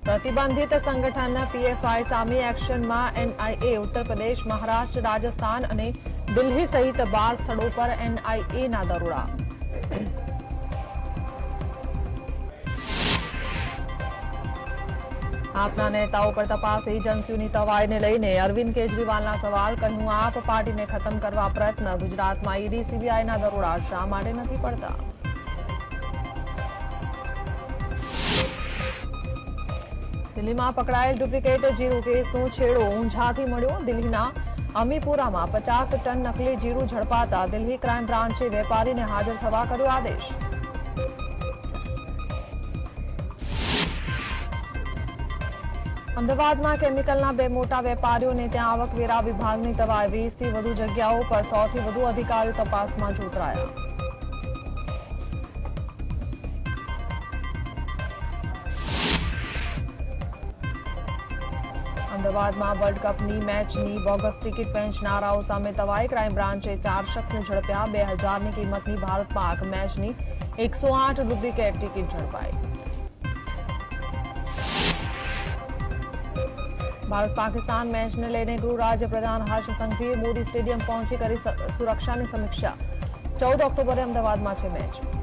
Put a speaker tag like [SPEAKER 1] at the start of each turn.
[SPEAKER 1] પ્રતિબંધિત સંગઠન પીએફઆઈ સામે એક્શનમાં એનઆઈએ ઉત્તર પ્રદેશ, મહારાષ્ટ્ર, રાજસ્થાન અને દિલ્હી સહિત 12 સ્થળો પર એનઆઈએના દરોડા। આપના નેતાઓ પર તપાસ એજન્સીઓની તવાઈને લઈને અરવિંદ કેજરીવાલના સવાલ। કહ્યું, આપ પાર્ટીને ખતમ કરવા પ્રયત્ન। ગુજરાતમાં ઈડી સીબીઆઈના દરોડા શા માટે નથી પડતા? દિલ્હીમાં પકડાયેલ ડુપ્લિકેટ જીરું કેસનો છેડો ઊંઝાથી મળ્યો। દિલ્હીના અમીપુરામાં 50 ટન નકલી જીરું ઝડપાતા દિલ્હી ક્રાઇમ બ્રાન્ચે વેપારીને હાજર થવા કર્યો આદેશ। અમદાવાદમાં કેમિકલના 2 મોટા વેપારીઓને ત્યાં આવકવેરા વિભાગની તવાઈ। 20થી વધુ જગ્યાઓ પર 100થી વધુ અધિકારીઓ તપાસમાં જોતરાયા। અમદાવાદમાં વર્લ્ડ કપની મેચની બોગસ ટિકિટ વેચનારાઓ સામે તવાઈ। ક્રાઇમ બ્રાન્ચે 4 શખ્સને ઝડપ્યા। 2000ની કિંમતની ભારત પાક મેચની 108 ડુપ્લિકેટ ટિકિટ ઝડપાઈ। ભારત પાકિસ્તાન મેચને લઈને ગૃહ રાજ્ય પ્રધાન હર્ષ સંઘવીએ મોદી સ્ટેડિયમ પહોંચી કરી સુરક્ષાની સમીક્ષા। 14 ઓક્ટોબરે અમદાવાદમાં છે મેચ।